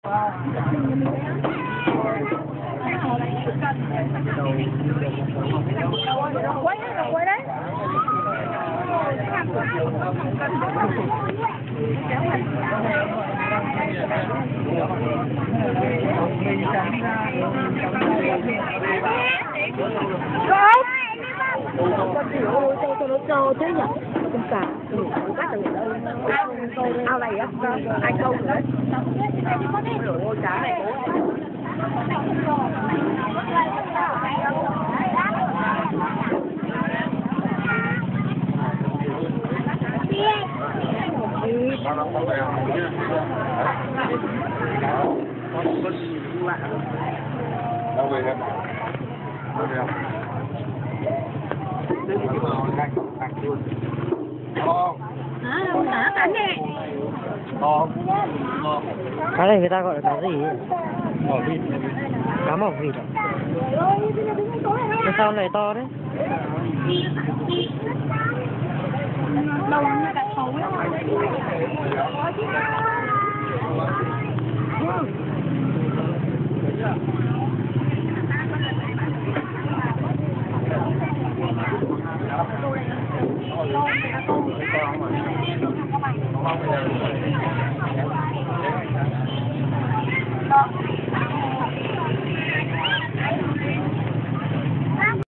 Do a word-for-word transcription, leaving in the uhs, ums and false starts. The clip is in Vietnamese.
quay đấy, quay đấy. Rồi. Con tiểu cho cho nó cho thế nhỉ? Không cả. Bắt được đâu. Ao này á, anh câu đấy. Rồi cá này đâu về hết đâu về cá này người ta gọi là cá gì? mỏ vịt. Cá mỏ vịt à? Cái sao này to đấy? đầu như cả thấu ấy. Không